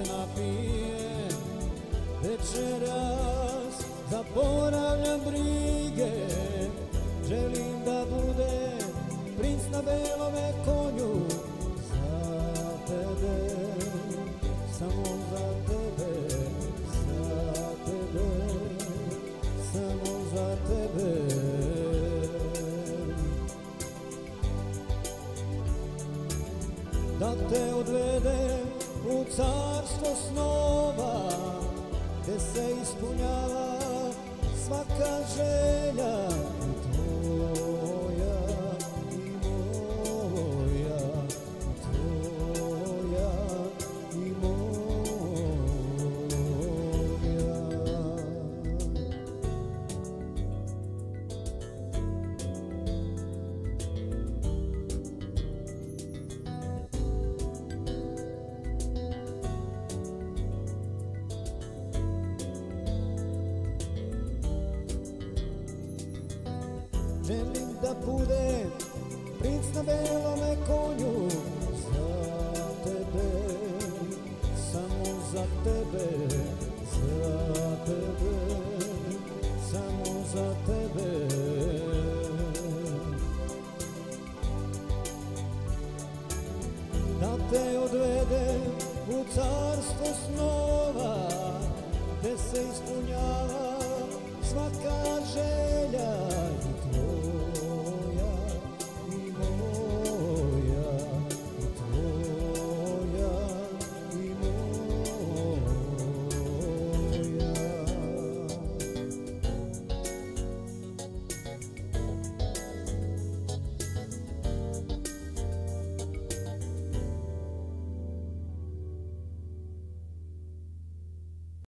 se napijem. Večeras zaboravljam brige, želim da budem princ na belome konju. Za tebe, samo za tebe, za tebe, samo za tebe. Da te odvedem u carstvo snova, gde se ispunjava svaka želja i tvoja i moja, tvoja i moja. Želim da budem princ na belome konju. Za tebe, samo za tebe, za